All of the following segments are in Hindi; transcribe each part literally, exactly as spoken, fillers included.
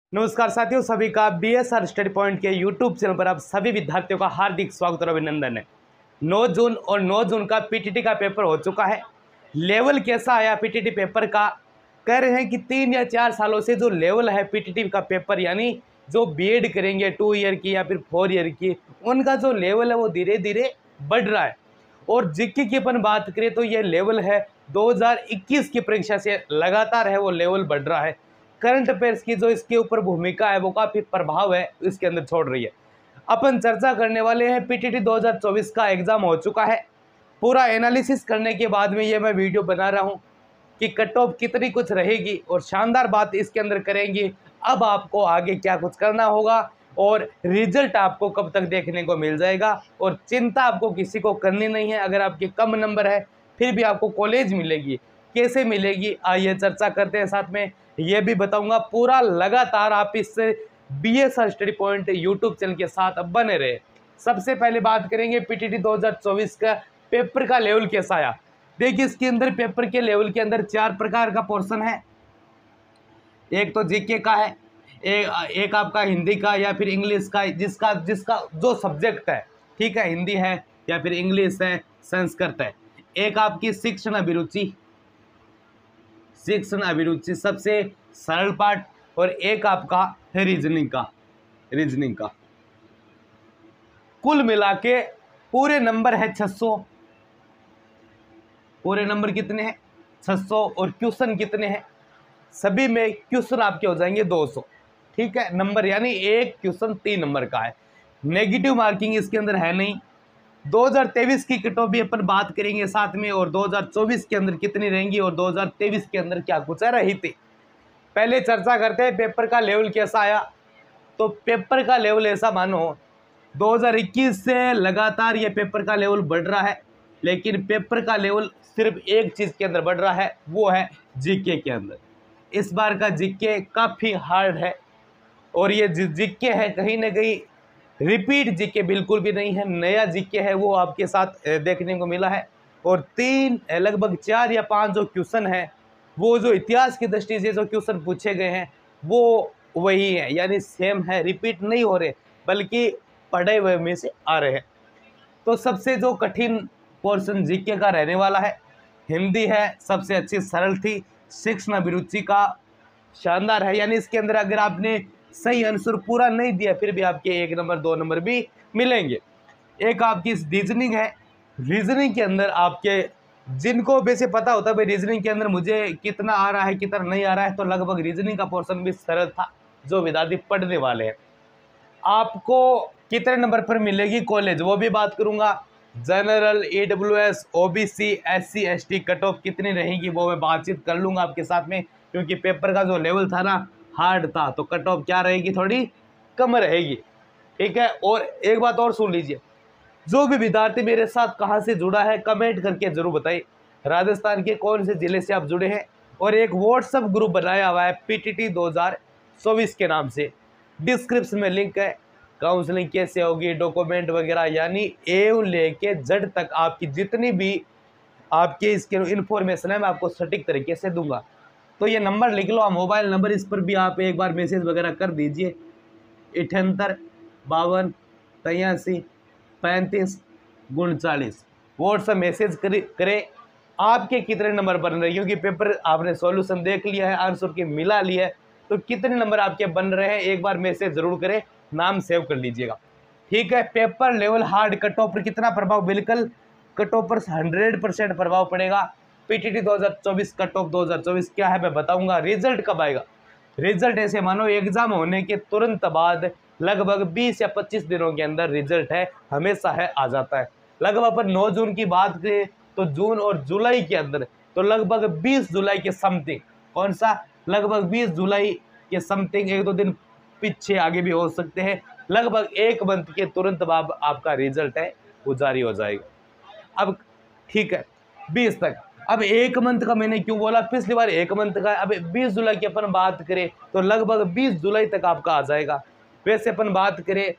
नमस्कार साथियों, सभी का बीएसआर स्टडी पॉइंट के यूट्यूब चैनल पर आप सभी विद्यार्थियों का हार्दिक स्वागत और अभिनंदन है। नौ जून और नौ जून का पीटीटी का पेपर हो चुका है। लेवल कैसा आया पीटीटी पेपर का? कह रहे हैं कि तीन या चार सालों से जो लेवल है पीटीटी का पेपर, यानी जो बीएड करेंगे टू ईयर की या फिर फोर ईयर की, उनका जो लेवल है वो धीरे धीरे बढ़ रहा है। और जीके की अपन बात करें तो ये लेवल है दो हज़ार इक्कीस की परीक्षा से लगातार है वो लेवल बढ़ रहा है। करंट अफेयर्स की जो इसके ऊपर भूमिका है वो काफ़ी प्रभाव है इसके अंदर छोड़ रही है। अपन चर्चा करने वाले हैं पीटीटी दो हज़ार चौबीस का एग्जाम हो चुका है। पूरा एनालिसिस करने के बाद में ये मैं वीडियो बना रहा हूँ कि कट ऑफ कितनी कुछ रहेगी और शानदार बात इसके अंदर करेंगे अब आपको आगे क्या कुछ करना होगा और रिजल्ट आपको कब तक देखने को मिल जाएगा। और चिंता आपको किसी को करनी नहीं है। अगर आपके कम नंबर है फिर भी आपको कॉलेज मिलेगी, कैसे मिलेगी आइए चर्चा करते हैं। साथ में ये भी बताऊंगा। पूरा लगातार आप इस BSR study point YouTube channel के साथ बने रहे। सबसे पहले बात करेंगे पीटीटी दो हज़ार चौबीस का पेपर का लेवल कैसा आया। देखिए इसके अंदर पेपर के लेवल के अंदर चार प्रकार का पोर्शन है। एक तो जीके का है, एक, एक आपका हिंदी का या फिर इंग्लिश का, जिसका जिसका जो सब्जेक्ट है, ठीक है, हिंदी है या फिर इंग्लिश है, संस्कृत है। एक आपकी शिक्षण अभिरुचि, शिक्षण अभिरुचि सबसे सरल पार्ट, और एक आपका है रीजनिंग का, रीजनिंग का। कुल मिला के पूरे नंबर है छह सौ। पूरे नंबर कितने हैं? छह सौ। और क्वेश्चन कितने हैं? सभी में क्वेश्चन आपके हो जाएंगे दो सौ, ठीक है। नंबर यानी एक क्वेश्चन तीन नंबर का है। नेगेटिव मार्किंग इसके अंदर है नहीं। दो हज़ार तेईस की कट ऑफ भी अपन बात करेंगे साथ में, और दो हज़ार चौबीस के अंदर कितनी रहेंगी और दो हज़ार तेईस के अंदर क्या कुछ रही थी। पहले चर्चा करते हैं पेपर का लेवल कैसा आया। तो पेपर का लेवल ऐसा मानो दो हज़ार इक्कीस से लगातार ये पेपर का लेवल बढ़ रहा है, लेकिन पेपर का लेवल सिर्फ एक चीज़ के अंदर बढ़ रहा है, वो है जीके के अंदर। इस बार का जीके काफ़ी हार्ड है, और ये जीके है कहीं ना कहीं रिपीट जीके बिल्कुल भी नहीं है, नया जीके है वो आपके साथ देखने को मिला है। और तीन लगभग चार या पांच जो क्वेश्चन है वो जो इतिहास की दृष्टि से जो क्वेश्चन पूछे गए हैं वो वही है, यानी सेम है, रिपीट नहीं हो रहे बल्कि पढ़े हुए में से आ रहे हैं। तो सबसे जो कठिन पोर्शन जीके का रहने वाला है हिंदी है, सबसे अच्छी सरल थी। शिक्षण अभिरुचि का शानदार है, यानी इसके अंदर अगर आपने सही आंसर पूरा नहीं दिया फिर भी आपके एक नंबर दो नंबर भी मिलेंगे। एक आपकी रीजनिंग है। रीजनिंग के अंदर आपके जिनको वैसे पता होता है भाई रीजनिंग के अंदर मुझे कितना आ रहा है कितना नहीं आ रहा है, तो लगभग रीजनिंग का पोर्शन भी सरल था जो विद्यार्थी पढ़ने वाले हैं। आपको कितने नंबर पर मिलेगी कॉलेज वो भी बात करूंगा। General, EWS, OBC, SC, ST cut off कितनी रहेगी वो मैं बातचीत कर लूंगा आपके साथ में, क्योंकि पेपर का जो लेवल था ना हार्ड था, तो कट ऑफ क्या रहेगी, थोड़ी कम रहेगी, ठीक है। और एक बात और सुन लीजिए, जो भी विद्यार्थी मेरे साथ कहाँ से जुड़ा है कमेंट करके जरूर बताइए। राजस्थान के कौन से जिले से आप जुड़े हैं। और एक व्हाट्सएप ग्रुप बनाया हुआ है पीटीटी दो हज़ार चौबीस के नाम से, डिस्क्रिप्शन में लिंक है। काउंसलिंग कैसे होगी, डॉक्यूमेंट वगैरह, यानी ए लेके जेड तक आपकी जितनी भी आपके इसके इन्फॉर्मेशन है मैं आपको सटीक तरीके से दूंगा। तो ये नंबर लिख लो, मोबाइल नंबर, इस पर भी आप एक बार मैसेज वगैरह कर दीजिए। अठहत्तर बावन तिरासी पैंतीस उनचालीस व्हाट्सएप मैसेज करें आपके कितने नंबर बन रहे हैं, क्योंकि पेपर आपने सॉल्यूशन देख लिया है, आंसर की मिला लिया है, तो कितने नंबर आपके बन रहे हैं एक बार मैसेज जरूर करें, नाम सेव कर लीजिएगा, ठीक है। Paper level hard, cut off पर कितना प्रभाव? बिल्कुल कट ऑफ पर हंड्रेड परसेंट प्रभाव पड़ेगा। पीटीटी दो हज़ार चौबीस कट ऑफ दो हज़ार चौबीस क्या है मैं बताऊंगा। रिजल्ट कब आएगा? रिजल्ट ऐसे मानो एग्जाम होने के तुरंत बाद लगभग बीस या पच्चीस दिनों के अंदर रिजल्ट है, हमेशा है आ जाता है। लगभग अपन नौ जून की बात करें तो जून और जुलाई के अंदर तो लगभग बीस जुलाई के समथिंग, कौन सा, लगभग बीस जुलाई के समथिंग, एक दो दिन पीछे आगे भी हो सकते हैं, लगभग एक मंथ के तुरंत बाद आपका रिजल्ट है वो जारी हो जाएगा। अब ठीक है बीस तक, अब एक मंथ का मैंने क्यों बोला, पिछली बार एक मंथ का, अब बीस जुलाई की अपन बात करें तो लगभग बीस जुलाई तक आपका आ जाएगा। वैसे अपन बात करें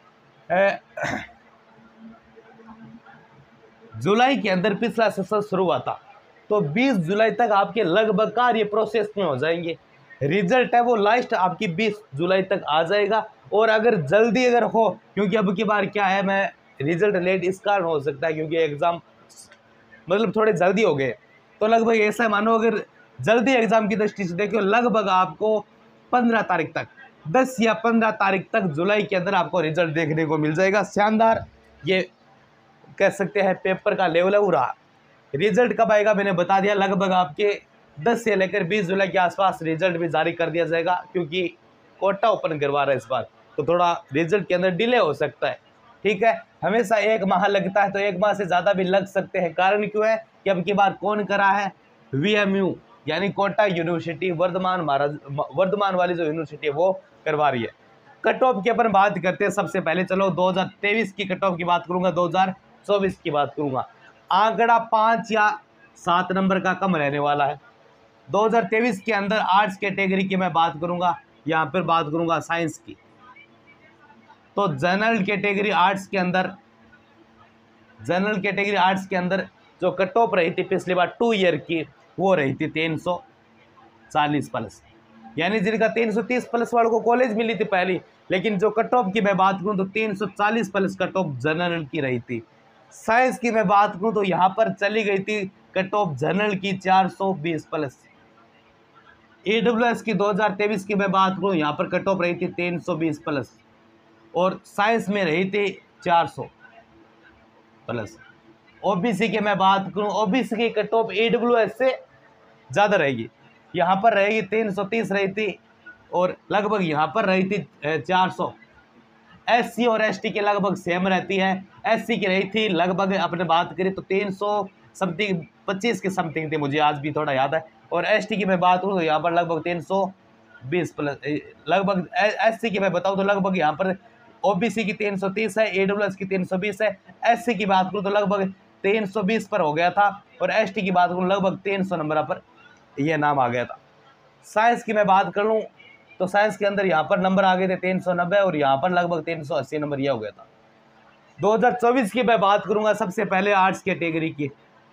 जुलाई के अंदर पिछला सेशन शुरू हुआ था, तो बीस जुलाई तक आपके लगभग कार्य प्रोसेस में हो जाएंगे। रिजल्ट है वो लास्ट आपकी बीस जुलाई तक आ जाएगा। और अगर जल्दी अगर हो, क्योंकि अब की बार क्या है, मैं रिजल्ट लेट इस कारण हो सकता है क्योंकि एग्ज़ाम मतलब थोड़े जल्दी हो गए, तो लगभग ऐसा मानो अगर जल्दी एग्ज़ाम की दृष्टि से देखो लगभग आपको पंद्रह तारीख तक, दस या पंद्रह तारीख तक जुलाई के अंदर आपको रिजल्ट देखने को मिल जाएगा। शानदार ये कह सकते हैं पेपर का लेवल है वो रहा। रिजल्ट कब आएगा मैंने बता दिया, लगभग आपके दस से लेकर बीस जुलाई के आसपास रिजल्ट भी जारी कर दिया जाएगा, क्योंकि कोटा ओपन करवा रहा है इस बार, तो थोड़ा रिजल्ट के अंदर डिले हो सकता है। ठीक है, हमेशा एक माह लगता है तो एक माह से ज़्यादा भी लग सकते हैं। कारण क्यों है कि अब की बार कौन करा है, वी एम यू यानी कोटा यूनिवर्सिटी वर्धमान महाराज वर्धमान वाली जो यूनिवर्सिटी है वो करवा रही है। कट ऑफ की अपन बात करते हैं सबसे पहले। चलो दो हज़ार तेईस की कट ऑफ की बात करूंगा, दो हज़ार चौबीस की बात करूंगा। आंकड़ा पाँच या सात नंबर का कम रहने वाला है। दो हज़ार तेईस के अंदर आर्ट्स कैटेगरी की मैं बात करूंगा, यहाँ पर बात करूंगा साइंस की। तो जनरल कैटेगरी आर्ट्स के अंदर जनरल कैटेगरी आर्ट्स के अंदर जो कट ऑफ रही थी पिछली बार टू ईयर की, वो रही थी तीन सौ चालीस प्लस, यानी जिनका तीन सौ तीस प्लस वालों को कॉलेज मिली थी पहली। लेकिन जो कट ऑफ की मैं बात करूं तो तीन सौ चालीस प्लस कट ऑफ जनरल की रही थी। साइंस की मैं बात करूं तो यहाँ पर चली गई थी कट ऑफ जनरल की चार सौ बीस प्लस। ई डब्ल्यू एस की दो हज़ार तेईस की मैं बात करूं, यहाँ पर कट ऑफ रही थी तीन सौ बीस प्लस और साइंस में रही थी चार सौ प्लस। ओबीसी की मैं बात करूं, ओबीसी की cut off E W S से ज़्यादा रहेगी, यहाँ पर रहेगी तीन सौ तीस रही थी और लगभग यहाँ पर रही थी चार सौ। एससी और एसटी के लगभग सेम रहती है। एससी की रही थी लगभग अपने बात करें तो तीन सौ समथिंग पच्चीस के समथिंग थी, मुझे आज भी थोड़ा याद है। और एसटी की मैं बात करूँ तो यहाँ पर लगभग तीन सौ बीस प्लस। लगभग एससी की मैं बताऊँ तो लगभग यहाँ पर ओबीसी की तीन सौ तीस है, ईडब्ल्यूएस की तीन सौ बीस है। एससी की बात करूँ तो लगभग तीन सौ बीस पर हो गया था और एसटी की बात करूँ लगभग तीन सौ नंबर पर यह नाम आ गया था। साइंस की मैं बात कर लूँ तो साइंस के अंदर यहाँ पर नंबर आ गए थे तीन सौ नब्बे और यहाँ पर लगभग तीन सौ अस्सी नंबर यह हो गया था। दो हज़ार चौबीस की मैं बात करूंगा सबसे पहले आर्ट्स कैटेगरी की।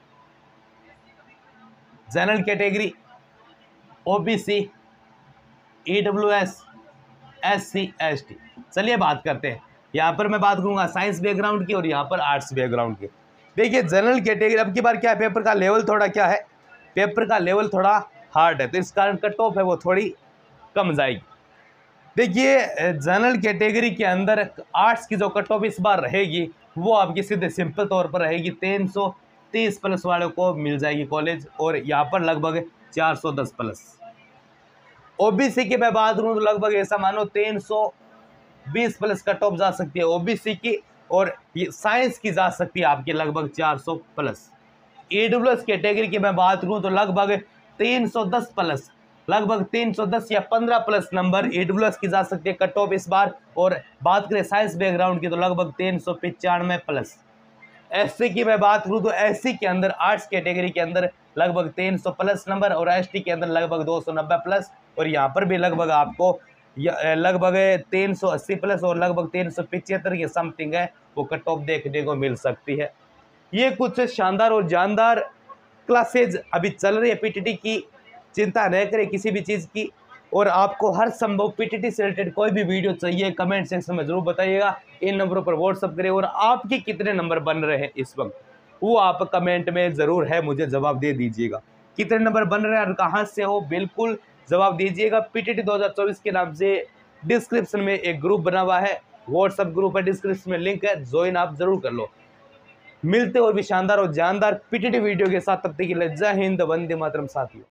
General category, OBC, EWS, SC, ST. चलिए बात करते हैं। यहाँ पर मैं बात करूंगा साइंस बैकग्राउंड की और यहाँ पर आर्ट्स बैकग्राउंड की। देखिए जनरल कैटेगरी अब की बार क्या है, पेपर का लेवल थोड़ा क्या है, पेपर का लेवल थोड़ा हार्ड है, तो इस कारण कट ऑफ है वो थोड़ी कम जाएगी। देखिए जनरल कैटेगरी के अंदर आर्ट्स की जो कट ऑफ इस बार रहेगी वो आपकी सीधे सिंपल तौर पर रहेगी तीन सौ तीस प्लस वालों को मिल जाएगी कॉलेज और यहाँ पर लगभग चार सौ दस प्लस। ओबीसी की मैं बात करूँ तो लगभग ऐसा मानो तीन सौ बीस प्लस कट ऑफ जा सकती है ओबीसी की और साइंस की जा सकती है आपकी लगभग चार सौ प्लस। ईडब्ल्यूएस कैटेगरी की मैं बात करूँ तो लगभग तीन सौ दस प्लस, लगभग तीन सौ दस या पंद्रह प्लस नंबर ईडब्ल्यूएस की जा सकती है कट ऑफ इस बार। और बात करें साइंस बैकग्राउंड की तो लगभग तीन सौ पचानवे प्लस। एससी की मैं बात करूं तो एससी के अंदर आर्ट्स कैटेगरी के अंदर लगभग तीन सौ प्लस नंबर और एसटी के अंदर लगभग दो सौ नब्बे प्लस और यहाँ पर भी लगभग आपको लगभग तीन सौ अस्सी प्लस और लगभग तीन सौ पिचहत्तर की समथिंग है वो कट ऑफ देखने को मिल सकती है। ये कुछ शानदार और जानदार क्लासेज अभी चल रही है पीटीटी की, चिंता न करें किसी भी चीज़ की। और आपको हर संभव पीटीटी से रिलेटेड कोई भी वीडियो चाहिए कमेंट सेक्शन में ज़रूर बताइएगा। इन नंबरों पर व्हाट्सअप करें और आपके कितने नंबर बन रहे हैं इस वक्त वो आप कमेंट में ज़रूर है मुझे जवाब दे दीजिएगा। कितने नंबर बन रहे हैं और कहाँ से हो बिल्कुल जवाब दीजिएगा। पीटीटी दो हज़ार चौबीस के नाम से डिस्क्रिप्शन में एक ग्रुप बना हुआ है, व्हाट्सअप ग्रुप है, डिस्क्रिप्शन में लिंक है, ज्वाइन आप ज़रूर कर लो। मिलते और भी शानदार और जानदार पीटीटी वीडियो के साथ, तब तक के लिए जय हिंद, वंदे मातरम साथियों।